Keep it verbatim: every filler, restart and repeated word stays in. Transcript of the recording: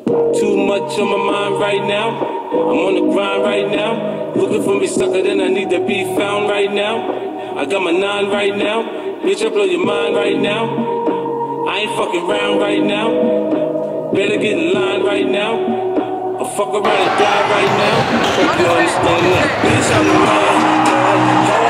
Too much on my mind right now. I'm on the grind right now. Looking for me sucker, then I need to be found right now. I got my nine right now. Bitch, I blow your mind right now. I ain't fucking around right now. Better get in line right now. I'll fuck around and die right now. Hope you understand that. Bitch, I'm the man.